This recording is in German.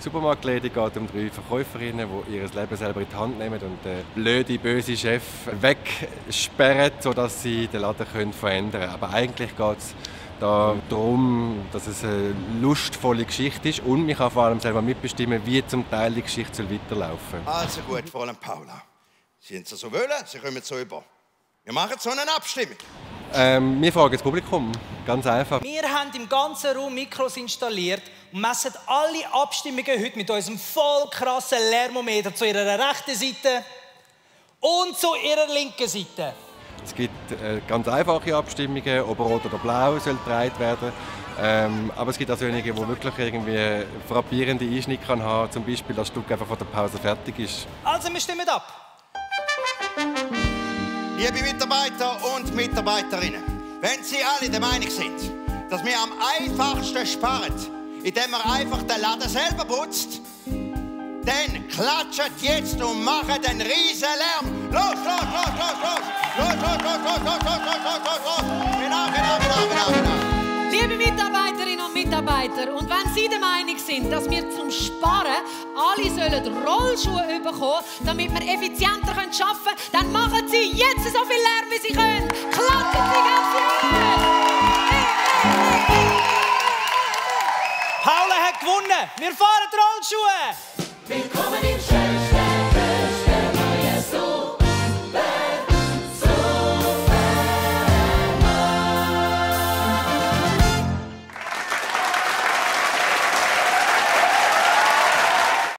Die Supermarktläden geht um 3 Verkäuferinnen, die ihr Leben selber in die Hand nehmen und den blöden, bösen Chef wegsperren, sodass sie den Laden verändern können. Aber eigentlich geht es darum, dass es eine lustvolle Geschichte ist und man kann vor allem selber mitbestimmen, wie zum Teil die Geschichte weiterlaufen soll. Also gut, Fräulein Paula. Sind Sie so wollen, Sie kommen so über. Wir machen so eine Abstimmung. Wir fragen das Publikum. Ganz einfach. Wir haben im ganzen Raum Mikros installiert und messen alle Abstimmungen heute mit unserem voll krassen Lärmometer zu ihrer rechten Seite und zu ihrer linken Seite. Es gibt ganz einfache Abstimmungen, ob rot oder blau soll getragen werden. Aber es gibt auch solche, die wirklich irgendwie frappierende Einschnitte haben kann, zum Beispiel, dass das Stück einfach von der Pause fertig ist. Also, wir stimmen ab. Liebe Mitarbeiter und Mitarbeiterinnen, wenn Sie alle der Meinung sind, dass wir am einfachsten sparen, indem man einfach den Laden selber putzt, dann klatscht jetzt und macht einen riesen Lärm. Los, los, los, los, los! Los, los, los, los, los, los, los, los, los, los! Genau. Liebe Mitarbeiterinnen und Mitarbeiter, und wenn Sie der Meinung sind, dass wir zum Sparen alle sollen Rollschuhe bekommen, damit wir effizienter arbeiten können, dann machen Sie jetzt so viel Lärm, wie Sie können. Klatschen Sie ganz laut! Paula hat gewonnen. Wir fahren die Rollschuhe. Willkommen im Schellstadt.